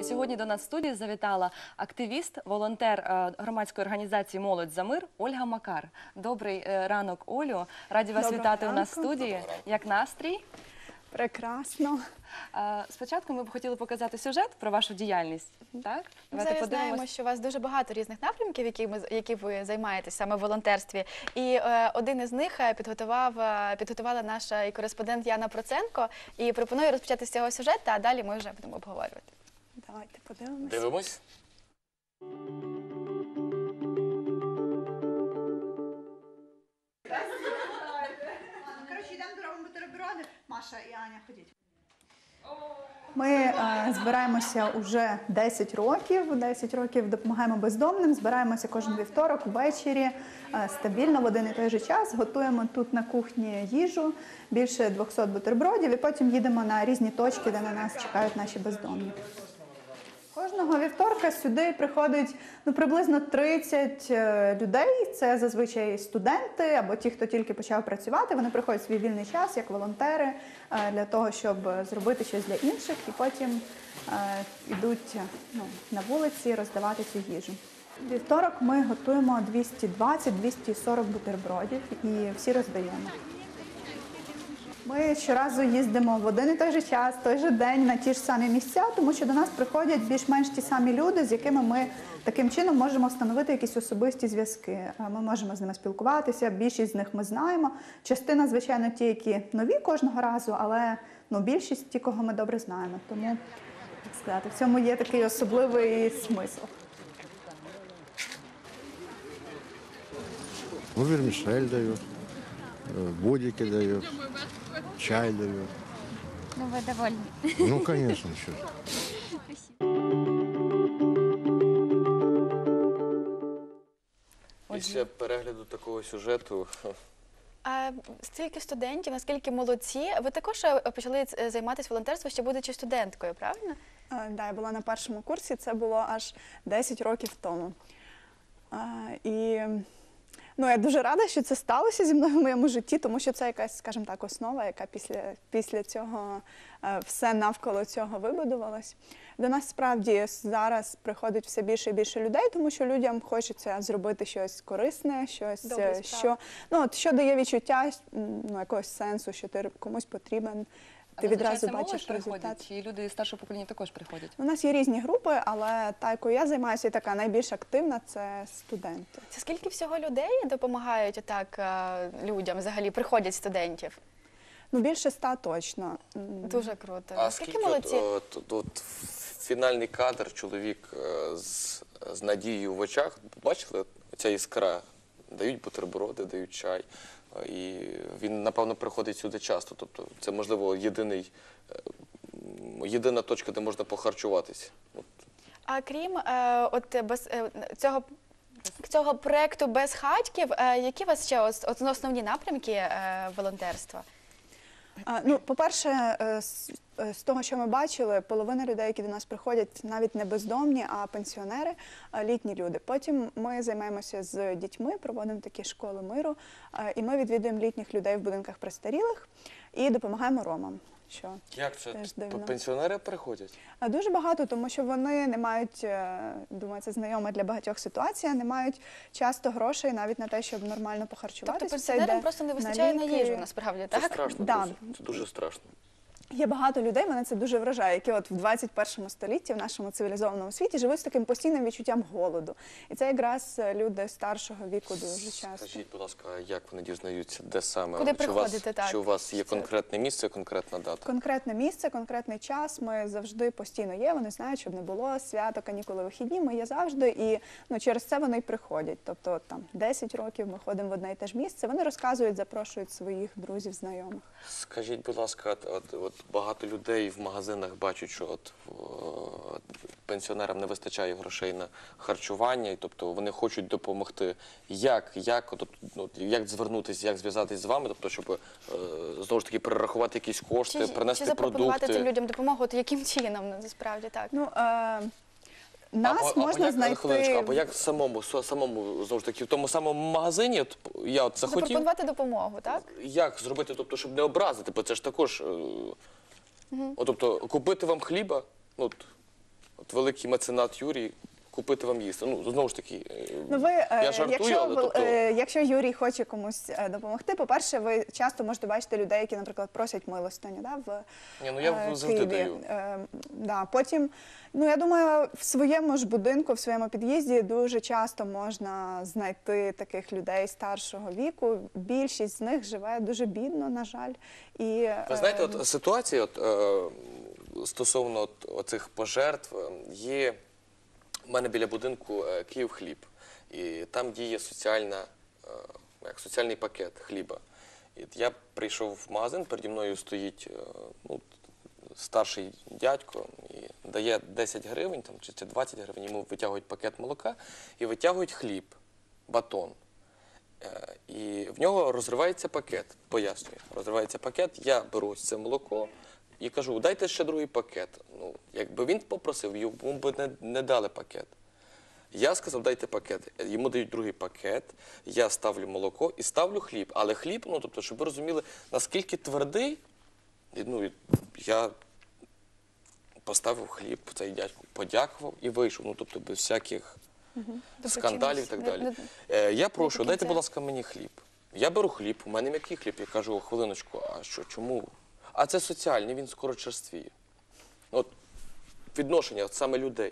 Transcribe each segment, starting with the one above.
сьогодні до нас в студії завітала активіст, волонтер громадської організації «Молодь за мир» Ольга Макар. Добрий ранок, Олю. Раді вас вітати у нас в студії. Як настрій? Прекрасно. Спочатку ми б хотіли показати сюжет про вашу діяльність. Так? Ми зараз знаємо, що у вас дуже багато різних напрямків, які ви займаєтесь саме в волонтерстві. І один із них підготувала наша кореспондент Яна Проценко. І пропоную розпочати з цього сюжету, а далі ми вже будемо обговорювати. Давайте подивимося. Дивимось. Коротше, йдемо робимо бутерброди. Маша і Аня, ходіть. Ми збираємося уже 10 років. 10 років допомагаємо бездомним. Збираємося кожен вівторок ввечері, стабільно в один і той же час. Готуємо тут на кухні їжу, більше 200 бутербродів. І потім їдемо на різні точки, де на нас чекають наші бездомні. Кожного вівторка сюди приходить приблизно 30 людей. Це зазвичай студенти або ті, хто тільки почав працювати. Вони приходять в свій вільний час як волонтери для того, щоб зробити щось для інших. І потім йдуть на вулиці роздавати цю їжу. Вівторок ми готуємо 220-240 бутербродів і всі роздаємо. Ми щоразу їздимо в один і той же час, той же день на ті ж самі місця, тому що до нас приходять більш-менш ті самі люди, з якими ми таким чином можемо встановити якісь особисті зв'язки. Ми можемо з ними спілкуватися, більшість з них ми знаємо. Частина, звичайно, ті, які нові кожного разу, але більшість ті, кого ми добре знаємо. Тому, так сказати, в цьому є такий особливий смисл. Вермишель дают, бодики дают, чай дают. Ну, вы довольны. Ну, конечно, еще. Після перегляду такого сюжету А стільки студентів, наскільки молодці. Ви також почали займатися волонтерством, ще будучи студенткою, правильно? Так, я була на першому курсі, це було аж 10 років тому. Я дуже рада, що це сталося зі мною в моєму житті, тому що це якась, скажімо так, основа, яка після цього, все навколо цього вибудувалось. До нас справді зараз приходить все більше і більше людей, тому що людям хочеться зробити щось корисне, щось, що дає відчуття якогось сенсу, що ти комусь потрібен. Ти відразу бачиш результат. Чи люди старшого покоління також приходять? У нас є різні групи, але та, якою я займаюся, і така найбільш активна – це студенти. Це скільки всього людей допомагають отак людям, взагалі, приходять студентів? Більше 100 точно. Дуже круто. А скільки молодці? От фінальний кадр, чоловік з надією в очах, бачили, ця іскра, дають бутерброди, дають чай. І він, напевно, приходить сюди часто. Тобто це, можливо, єдина точка, де можна похарчуватися. А крім цього проєкту «Без хатьків», які у вас ще основні напрямки волонтерства? По-перше, з того, що ми бачили, половина людей, які до нас приходять, навіть не бездомні, а пенсіонери, літні люди. Потім ми займаємося з дітьми, проводимо такі школи миру, і ми відвідуємо літніх людей в будинках престарілих і допомагаємо ромам. Як це? Пенсіонери приходять? Дуже багато, тому що вони не мають, думаю, це знайома для багатьох ситуація, не мають часто грошей навіть на те, щоб нормально похарчуватися. Тобто пенсіонерам просто не вистачає на їжу, насправді, так? Це страшно, це дуже страшно. Є багато людей, мене це дуже вражає, які от в 21 столітті, в нашому цивілізованому світі, живуть з таким постійним відчуттям голоду. І це якраз люди старшого віку дуже часто. Скажіть, будь ласка, як вони дізнаються, де саме? Куди приходити, так? Чи у вас є конкретне місце, конкретна дата? Конкретне місце, конкретний час. Ми завжди постійно є, вони знають, щоб не було свято, канікули, вихідні. Ми є завжди, і через це вони й приходять. Тобто там 10 років ми ходимо в одне і те ж місце, вони розказують, запрошують своїх друзів, знайомих. Скажіть, будь ласка, от багато людей в магазинах бачать, що пенсіонерам не вистачає грошей на харчування, і тобто вони хочуть допомогти. Як звернутися, як зв'язатись з вами, тобто, щоб знову ж таки перерахувати якісь кошти, принести продукти? Чи запропонувати цим людям допомогу, яким чином, насправді так? Нас можна знайти... Або як самому, знову ж таки, в тому самому магазині, я захотів... Запропонувати допомогу, так? Як зробити, тобто, щоб не образити, бо це ж також... Тобто, купити вам хліба, от великий меценат Юрій, купити вам їсти. Ну, знову ж таки, Ну, ви, я жартую, але тобто... якщо Юрій хоче комусь допомогти, по-перше, ви часто можете бачити людей, які, наприклад, просять милостиню, да, в Ні, ну я завжди Києві. даю. Да, потім, ну, я думаю, в своєму ж будинку, в своєму під'їзді дуже часто можна знайти таких людей старшого віку. Більшість з них живе дуже бідно, на жаль. І, Ви знаєте, от ситуація стосовно оцих пожертв є. У мене біля будинку Київхліб, і там діє соціальний пакет хліба. І я прийшов в магазин, переді мною стоїть старший дядько і дає 10 гривень там, чи 20 гривень, йому витягують пакет молока і витягують хліб, батон. І в нього розривається пакет, пояснюю, розривається пакет, я беру ось це молоко і кажу, дайте ще другий пакет. Ну, якби він попросив, йому б не дали пакет. Я сказав, дайте пакет. Йому дають другий пакет, я ставлю молоко і ставлю хліб. Але хліб, ну, тобто, щоб ви розуміли, наскільки твердий, ну, я поставив хліб, цей дядько подякував і вийшов. Ну, тобто, без всяких скандалів і так далі. Я прошу, дайте, будь ласка, мені хліб. Я беру хліб, у мене м'який хліб. Я кажу, хвилиночку, а що, чому? А це соціальний, він скоро черствіє. От відношення от саме людей.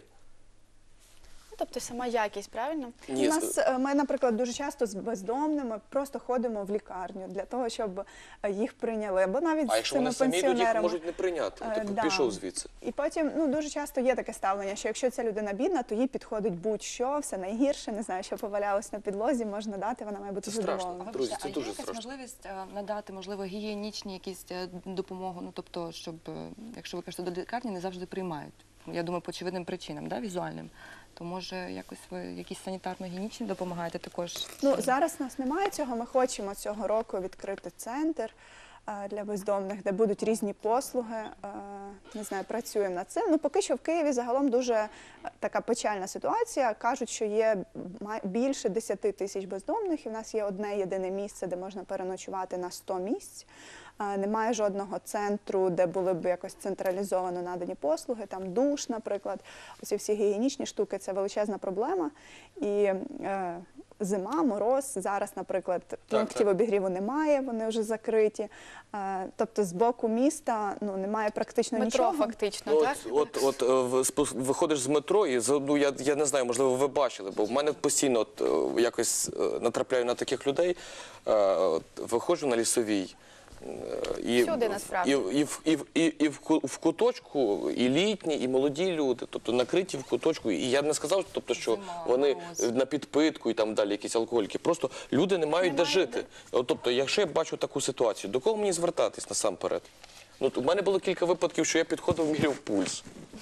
Тобто сама якість, правильно? Ні, Ми, наприклад, дуже часто з бездомними просто ходимо в лікарню для того, щоб їх прийняли. Або навіть а з якщо цими вони самі йдуть, їх пенсіонерами. можуть не прийняти. Тобто Да. пішов звідси. І потім, ну, дуже часто є таке ставлення, що якщо ця людина бідна, то їй підходить будь-що, все найгірше, не знаю, що повалялось на підлозі, можна дати, вона має бути Це страшно. задоволена. Друзі, Вибачте, це а дуже є якась страшно. можливість надати, можливо, гігієнічні якісь допомогу, ну, тобто, щоб, якщо ви кажете, до лікарні не завжди приймають. Я думаю, по очевидним причинам, да, візуальним. То, може, якось ви якісь санітарно-гігієнічні допомагаєте також? Ну, зараз у нас немає цього. Ми хочемо цього року відкрити центр для бездомних, де будуть різні послуги. Не знаю, працюємо над цим. Ну, поки що в Києві загалом дуже така печальна ситуація. Кажуть, що є більше 10 тисяч бездомних, і в нас є одне єдине місце, де можна переночувати на 100 місць. Немає жодного центру, де були б якось централізовано надані послуги, там душ, наприклад. Оці всі гігієнічні штуки – це величезна проблема. І зима, мороз, зараз, наприклад, пунктів обігріву немає, вони вже закриті. Тобто з боку міста немає практично Метро нічого. фактично, Ну, так? виходиш з метро і, ну, я не знаю, можливо, ви бачили, бо в мене постійно якось натрапляю на таких людей, виходжу на Лісовій. Всюди, насправді. І в куточку, і літні, і молоді люди, тобто накриті в куточку. І я б не сказав, тобто, що вони на підпитку і там далі якісь алкоголіки. Просто люди не мають де жити. Тобто, якщо я бачу таку ситуацію, до кого мені звертатись насамперед? Ну, у мене було кілька випадків, що я підходив, міряв пульс.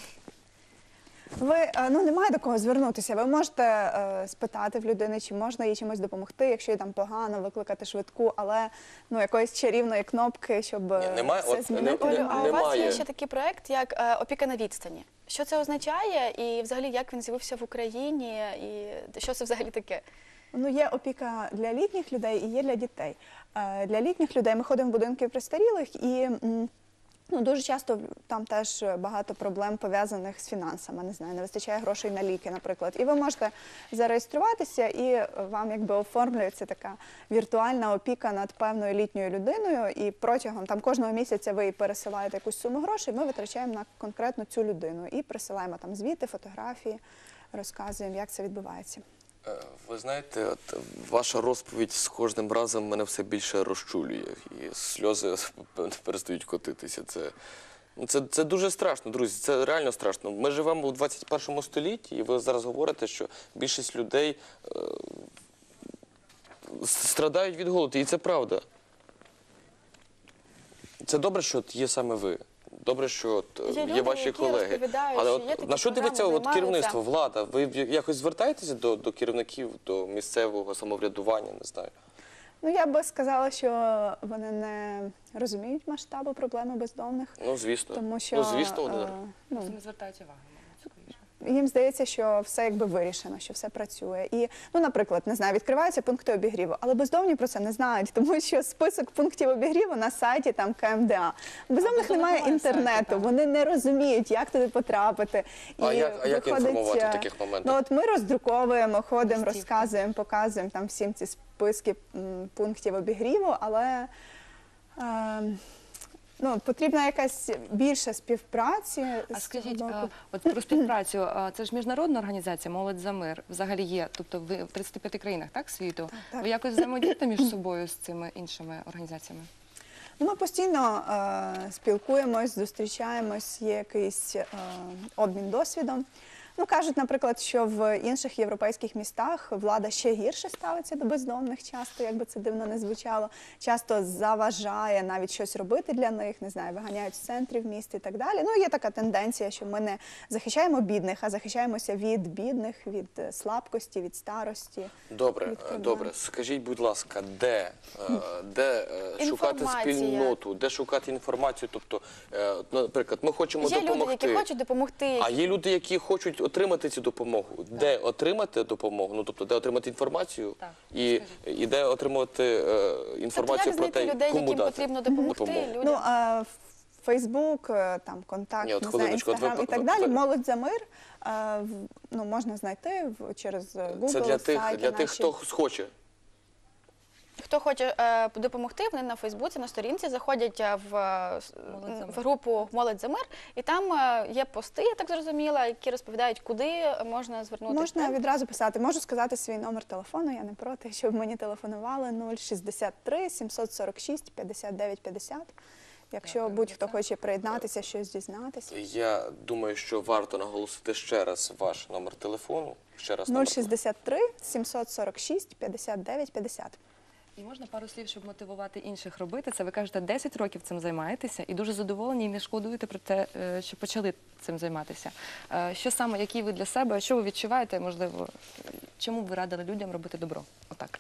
Немає до кого звернутися. Ви можете спитати в людини, чи можна їй чимось допомогти, якщо їй там погано, викликати швидку, але якоїсь чарівної кнопки, щоб все змінити. Олю, а у вас Немає. є ще такий проект, як «Опіка на відстані». Що це означає і взагалі як він з'явився в Україні і що це взагалі таке? Є опіка для літніх людей і є для дітей. Для літніх людей ми ходимо в будинки престарілих і дуже часто там теж багато проблем пов'язаних з фінансами, не знаю, не вистачає грошей на ліки, наприклад. І ви можете зареєструватися, і вам якби оформлюється така віртуальна опіка над певною літньою людиною, і протягом кожного місяця ви пересилаєте якусь суму грошей, ми витрачаємо на конкретно цю людину і присилаємо там звіти, фотографії, розказуємо, як це відбувається. Ви знаєте, ваша розповідь з кожним разом мене все більше розчулює. І сльози перестають котитися. Це дуже страшно, друзі, це реально страшно. Ми живемо у 21 столітті, і ви зараз говорите, що більшість людей страдають від голоду, і це правда. Це добре, що є саме ви. Добре, що є ваші колеги. Але на що дивиться керівництво, влада? Ви якось звертаєтеся до керівників, до місцевого самоврядування, не знаю? Я би сказала, що вони не розуміють масштабу проблеми бездомних. Ну, звісно. Тому що, звісно, вони Не звертають уваги на їм здається, що все якби вирішено, що все працює. І, ну, наприклад, не знаю, відкриваються пункти обігріву, але бездомні про це не знають, тому що список пунктів обігріву на сайті там КМДА. У бездомних немає інтернету, так. вони не розуміють, як туди потрапити. А як інформувати в таких моментах? Ну, от ми роздруковуємо, ходимо, Листівки. розказуємо, показуємо там всім ці списки пунктів обігріву, але ну, потрібна якась більша співпраці. А з скажіть, цього боку. от про співпрацю, це ж міжнародна організація «Молодь за мир» взагалі є, тобто ви в 35 країнах, так, світу? Так. Ви якось взаємодієте між собою з цими іншими організаціями? Ми постійно спілкуємось, зустрічаємось, є якийсь обмін досвідом. Ну, кажуть, наприклад, що в інших європейських містах влада ще гірше ставиться до бездомних часто, як би це дивно не звучало, часто заважає навіть щось робити для них, не знаю, виганяють з центрів міст і так далі. Ну, є така тенденція, що ми не захищаємо бідних, а захищаємося від бідних, від слабкості, від старості. Добре, від проблем. добре. Скажіть, будь ласка, де шукати Інформація. спільноту, де шукати інформацію? Тобто, наприклад, ми хочемо Є люди, допомогти. які хочуть допомогти. А є люди, які хочуть отримати цю допомогу. Де отримати допомогу? Ну, тобто, де отримати інформацію Так, і де отримувати Тобто інформацію як про знайти те, людей, кому яким дати потрібно допомогти допомогу? людям? Ну, Фейсбук, там, контакт, Ні, от не знаю, хвилиночку, от ви- Інстаграм і так далі. «Молодь за мир» ну, можна знайти через Google, Це для сайти тих, наші. хто хоче. Хто хоче допомогти, вони на Фейсбуці, на сторінці заходять в групу «Молодь за мир», і там є пости, я так зрозуміла, які розповідають, куди можна звернутися. Можна відразу писати. Можу сказати свій номер телефону, я не проти, щоб мені телефонували 063 746 59 50. Якщо будь-хто хоче приєднатися, щось дізнатися. Я думаю, що варто наголосити ще раз ваш номер телефону. Ще раз номер телефону. 063 746 59 50. І можна пару слів, щоб мотивувати інших робити це? Ви кажете, 10 років цим займаєтеся і дуже задоволені і не шкодуєте про те, що почали цим займатися. Що саме, які ви для себе, що ви відчуваєте, можливо, чому б ви радили людям робити добро? Отак.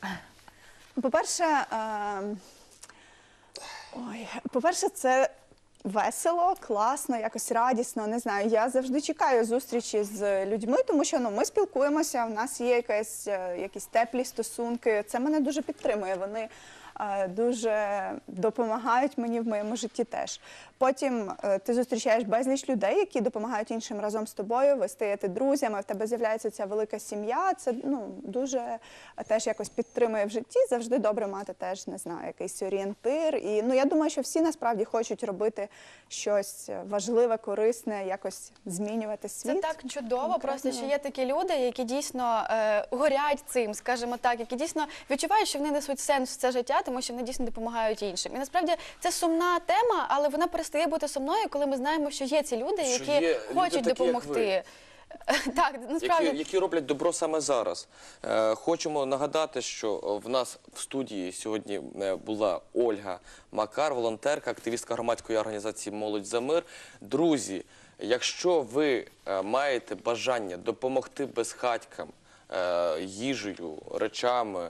По-перше, це весело, класно, якось радісно, не знаю. Я завжди чекаю зустрічі з людьми, тому що ми спілкуємося, в нас є якісь теплі стосунки. Це мене дуже підтримує. Вони дуже допомагають мені в моєму житті теж. Потім ти зустрічаєш безліч людей, які допомагають іншим разом з тобою, ви стаєте друзями, в тебе з'являється ця велика сім'я, це дуже теж якось підтримує в житті, завжди добре мати теж, не знаю, якийсь орієнтир. І я думаю, що всі насправді хочуть робити щось важливе, корисне, якось змінювати світ. Це так чудово, конкретно. просто що є такі люди, які дійсно горять цим, скажімо так, які дійсно відчувають, що вони несуть сенс в це життя, тому що вони дійсно допомагають іншим. І насправді це сумна тема, але вона перестає бути сумною, коли ми знаємо, що є ці люди, Що які є люди хочуть такі, як допомогти. Так, насправді. Які роблять добро саме зараз. Хочемо нагадати, що в нас в студії сьогодні була Ольга Макар, волонтерка, активістка громадської організації «Молодь за мир». Друзі, якщо ви маєте бажання допомогти безхатькам їжею, речами,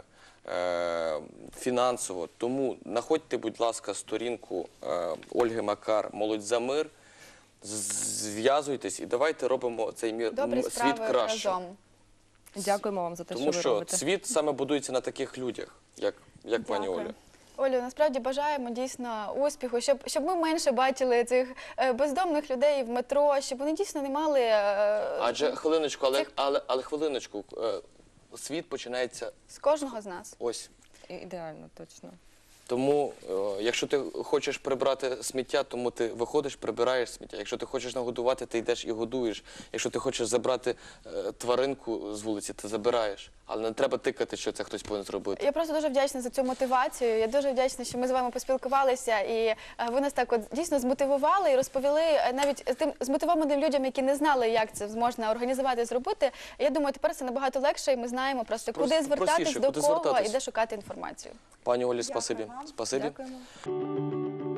фінансово, тому знаходьте, будь ласка, сторінку Ольги Макар «Молодь за мир», зв'язуйтесь і давайте робимо цей Добрі світ справи краще. разом. Дякуємо вам за те, Тому що ви що робите. світ саме будується на таких людях, як пані Дякую. Оля. Олю, насправді бажаємо дійсно успіху, щоб ми менше бачили цих бездомних людей в метро, щоб вони дійсно не мали... Адже хвилиночку, але хвилиночку, світ починається з кожного з нас. ось. Ідеально, точно. Тому, якщо ти хочеш прибрати сміття, тому ти виходиш, прибираєш сміття. Якщо ти хочеш нагодувати, ти йдеш і годуєш. Якщо ти хочеш забрати тваринку з вулиці, ти забираєш. Але не треба тикати, що це хтось повинен зробити. Я просто дуже вдячна за цю мотивацію. Я дуже вдячна, що ми з вами поспілкувалися, і ви нас так от дійсно змотивували і розповіли навіть тим змотивованим людям, які не знали, як це можна організувати і зробити. Я думаю, тепер це набагато легше, і ми знаємо просто, куди звертатись, простіше, до куди кого звертатись. і де шукати інформацію. Пані Олі, спасибі. вам. Спасибі. Дякуємо.